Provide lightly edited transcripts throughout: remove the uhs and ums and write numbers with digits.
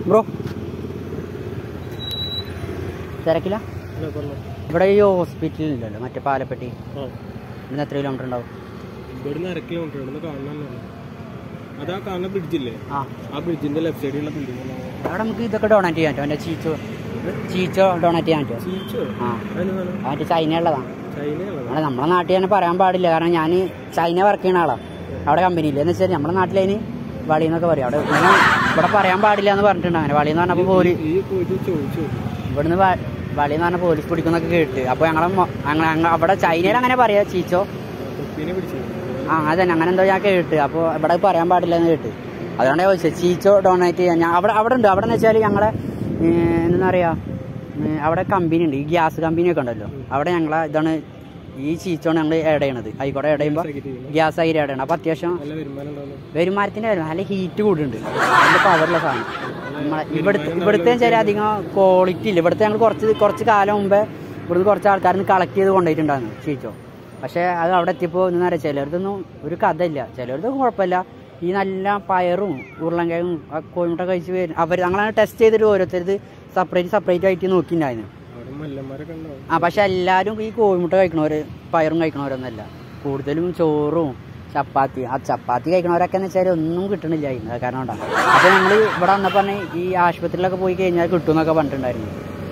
Bro തിരക്കില്ല? ഇവിടെ ഈ ഹോസ്പിറ്റലില്ലല്ലോ മറ്റേ പാലപ്പെട്ടി, ഇവിടുന്ന് എത്ര കിലോമീറ്റർ ഉണ്ടാവും? ഇവിടുന്ന് 1 കിലോമീറ്റർ ഇവിടുന്ന് കാണാനല്ലോ. അതാ കാണുന്ന ബ്രിഡ്ജില്ലേ, ആ ബ്രിഡ്ജിന്റെ ലെഫ്റ്റ് സൈഡിലുള്ള ബിൽഡിംഗ്. അവിടെ നമുക്ക് ഇതൊക്കെ ഡൊണേറ്റ് ചെയ്യാൻ പറ്റും. എൻ്റെ ചീച്ചോ ഡൊണേറ്റ് ചെയ്യാൻ പറ്റുമോ? ആ മറ്റേ ചൈന ഉള്ളതാണ്. നമ്മളെ നാട്ടിൽ തന്നെ പറയാൻ പാടില്ല, കാരണം ഞാൻ ചൈന വർക്ക് ചെയ്യുന്ന ആളാണ് അവിടെ കമ്പനിയിൽ. എന്ന് വെച്ചാൽ നമ്മുടെ നാട്ടിലതിന് വളി എന്നൊക്കെ പറയും. അവിടെ ഇങ്ങനെ ഇവിടെ പറയാൻ പാടില്ല എന്ന് പറഞ്ഞിട്ടുണ്ട്. അങ്ങനെ വളി എന്ന് പറഞ്ഞപ്പോൾ ഇവിടുന്ന് വളി എന്ന് പറഞ്ഞാൽ പോലീസ് പിടിക്കുന്നൊക്കെ കേട്ട്. അപ്പോൾ അവിടെ ചൈനയിൽ അങ്ങനെ പറയാ ചീച്ചോ. അതന്നെ അങ്ങനെ എന്തോ ഞാൻ കേട്ട്. അപ്പോൾ ഇവിടെ പറയാൻ പാടില്ല എന്ന് കേട്ട്. അതുകൊണ്ടാണ് ചോദിച്ചത് ചീച്ചോ ഡൊണേറ്റ് ചെയ്യാൻ. ഞാൻ അവിടെ ഉണ്ട്. അവിടെ എന്ന് വെച്ചാൽ ഞങ്ങളെ എന്താ പറയുക, അവിടെ കമ്പനി ഉണ്ട്, ഈ ഗ്യാസ് കമ്പനിയൊക്കെ ഉണ്ടല്ലോ. അവിടെ ഞങ്ങളെ ഇതാണ് ഈ ചീച്ചോണ് ഞങ്ങൾ ആഡ് ചെയ്യണത്. ആയിക്കോട്ടെ ആഡ് ചെയ്യുമ്പോൾ ഗ്യാസ് ആയി ആഡ് ചെയ്യണം. അപ്പോൾ അത്യാവശ്യം വരുമാനത്തിൻ്റെ കാര്യം നല്ല ഹീറ്റ് കൂടുന്നുണ്ട്, നല്ല പവറുള്ള സാധനം. ഇവിടുത്തെ വെച്ചാൽ അധികം ക്വാളിറ്റി ഇല്ല. ഇവിടുത്തെ ഞങ്ങൾ കുറച്ച് കാലം മുമ്പേ ഇവിടുന്ന് കുറച്ച് ആൾക്കാരിന്ന് കളക്ട് ചെയ്ത് കൊണ്ടുപോയിട്ടുണ്ടായിരുന്നു ചീച്ചോ. പക്ഷേ അത് അവിടെ എത്തിയപ്പോൾ എന്താ പറയുക, ചിലർക്കൊന്നും ഒരു കഥയില്ല, ചിലർക്കൊന്നും കുഴപ്പമില്ല. ഈ നല്ല പയറും ഉരുളൻകിഴങ്ങും കോഴിമുട്ട കഴിച്ച് വരും അവർ. ഞങ്ങളങ്ങനെ ടെസ്റ്റ് ചെയ്തിട്ട് ഓരോരുത്തർ സെപ്പറേറ്റ് ആയിട്ട് നോക്കിയിട്ടുണ്ടായിരുന്നു. പക്ഷെ എല്ലാവരും ഈ കോഴിമുട്ട കഴിക്കണവർ പയറും കഴിക്കണവരൊന്നുമല്ല, കൂടുതലും ചോറും ചപ്പാത്തി. ആ ചപ്പാത്തി കഴിക്കണവരൊക്കെ എന്ന് വെച്ചാൽ ഒന്നും കിട്ടണില്ല ഇന്ന് കാരണം കൊണ്ടാണ്. അപ്പോൾ ഞങ്ങൾ ഇവിടെ വന്നപ്പോൾ ഈ ആശുപത്രിയിലൊക്കെ പോയി കഴിഞ്ഞാൽ കിട്ടും എന്നൊക്കെ പറഞ്ഞിട്ടുണ്ടായിരുന്നു.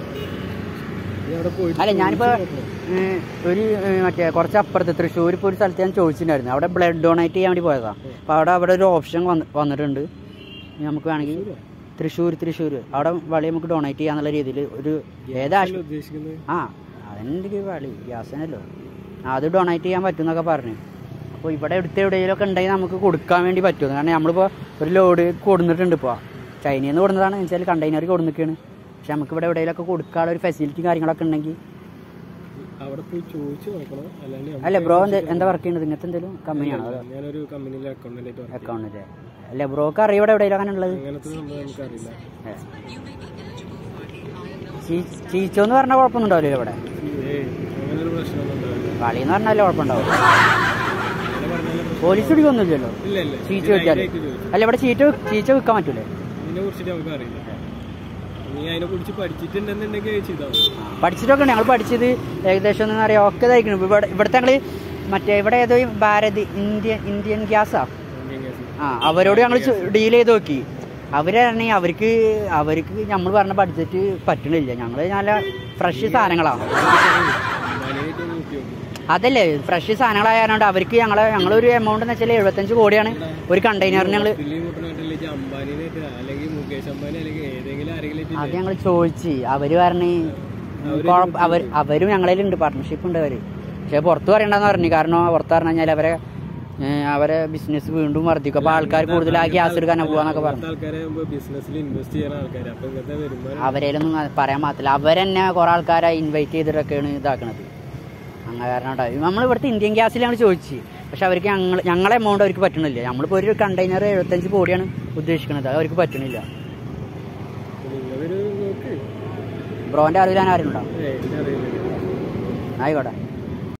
അല്ല ഞാനിപ്പോൾ ഒരു മറ്റേ കുറച്ച് അപ്പുറത്ത് തൃശ്ശൂർ ഇപ്പോൾ ഒരു സ്ഥലത്ത് ഞാൻ ചോദിച്ചിട്ടുണ്ടായിരുന്നു. അവിടെ ബ്ലഡ് ഡൊണേറ്റ് ചെയ്യാൻ വേണ്ടി പോയതാണ്. അപ്പോൾ അവിടെ ഒരു ഓപ്ഷൻ വന്നിട്ടുണ്ട്. നമുക്ക് വേണമെങ്കിൽ തൃശ്ശൂർ അവിടെ വളി നമുക്ക് ഡൊണേറ്റ് ചെയ്യാന്നുള്ള രീതിയിൽ ഒരു അതെൻ്റെ വളി ഗ്യാസിനല്ലോ അത് ഡൊണേറ്റ് ചെയ്യാൻ പറ്റും എന്നൊക്കെ പറഞ്ഞു. അപ്പോൾ ഇവിടെ എവിടെയെങ്കിലുമൊക്കെ ഉണ്ടെങ്കിൽ നമുക്ക് കൊടുക്കാൻ വേണ്ടി പറ്റുമോ? കാരണം നമ്മളിപ്പോൾ ഒരു ലോഡ് കൊടുത്തിട്ടുണ്ട്. ഇപ്പോൾ ചൈനയിൽ നിന്ന് കൊടുന്നതാണ് വെച്ചാൽ കണ്ടെയ്നർ കൊടുന്നിരിക്കുകയാണ്. പക്ഷെ നമുക്ക് ഇവിടെ എവിടെയെങ്കിലൊക്കെ കൊടുക്കാനുള്ള ഒരു ഫെസിലിറ്റി കാര്യങ്ങളൊക്കെ ഉണ്ടെങ്കിൽ അല്ല. ബ്രോ എന്താ വർക്ക് ചെയ്യുന്നത്? ഇങ്ങനത്തെ എന്തെങ്കിലും കമ്പനിയാണോ? അക്കൗണ്ടിലെ അല്ല ബ്രോക്ക് അറിയാം ഇവിടെ എവിടെയെങ്കിലും അങ്ങനെ ഉള്ളത്? ചീച്ചോ എന്ന് പറഞ്ഞാൽ കുഴപ്പമൊന്നും ഉണ്ടാവില്ല ഇവിടെ. വളി എന്ന് പറഞ്ഞാൽ കുഴപ്പമുണ്ടാവും. പോലീസ് പിടിക്കൊന്നുമില്ലല്ലോ ചീച്ച വെച്ചാൽ. അല്ല ഇവിടെ ചീച്ച വിൽക്കാൻ പറ്റൂലേ? പഠിച്ചിട്ടൊക്കെ ഉണ്ട്. ഞങ്ങൾ പഠിച്ചത് ഏകദേശം ഒന്നും അറിയാം ഒക്കെ ഇതായിരിക്കണം. ഇവിടുത്തെ ഞങ്ങൾ മറ്റേ ഇവിടെ ഏതോ ഭാരത് ഇന്ത്യൻ ഗ്യാസാ അവരോട് ഞങ്ങൾ ഡീൽ ചെയ്ത് നോക്കി. അവരാണെങ്കിൽ അവർക്ക് നമ്മൾ പറഞ്ഞ ബഡ്ജറ്റ് പറ്റണില്ല. ഞങ്ങൾ നല്ല ഫ്രഷ് സാധനങ്ങളാണ്. അതല്ലേ ഫ്രഷ് സാധനങ്ങളായതുകൊണ്ട് അവർക്ക് ഞങ്ങളൊരു എമൗണ്ട് എന്ന് വെച്ചാൽ 75 കോടിയാണ് ഒരു കണ്ടെയ്നറിന് ഞങ്ങൾ. അത് ഞങ്ങൾ ചോദിച്ച് അവര് പറഞ്ഞ് അവരും ഞങ്ങളിലുണ്ട്, പാർട്ട്ണർഷിപ്പ് ഉണ്ട് അവര്. പക്ഷെ പുറത്ത് പറയണ്ടെന്ന് പറഞ്ഞു. കാരണം പുറത്ത് പറഞ്ഞു കഴിഞ്ഞാൽ അവരെ ബിസിനസ് വീണ്ടും വർദ്ധിക്കും. അപ്പൊ ആൾക്കാർ കൂടുതൽ ആ ഗ്യാസ് എടുക്കാൻ പോവാന്നൊക്കെ പറഞ്ഞു. അവരേലൊന്നും പറയാൻ മാത്രല്ല. അവരെന്നെ കുറെ ആൾക്കാരെ ഇൻവൈറ്റ് ചെയ്തിട്ടൊക്കെയാണ് ഇതാക്കണത്. അങ്ങനെ കാരണം ഉണ്ടാവും. നമ്മൾ ഇവിടുത്തെ ഇന്ത്യൻ ഗ്യാസിൽ ഞങ്ങൾ ചോദിച്ചു. പക്ഷെ അവർക്ക് ഞങ്ങളെ എമൗണ്ട് അവർക്ക് പറ്റണില്ല. നമ്മളിപ്പോൾ ഒരു കണ്ടെയ്നർ 75 കോടിയാണ് ഉദ്ദേശിക്കുന്നത്, അത് അവർക്ക് പറ്റണില്ല. ബ്രോന്റെ അറിവിൽ ഞാൻ ആരും ഉണ്ടാവും. ആയിക്കോട്ടെ.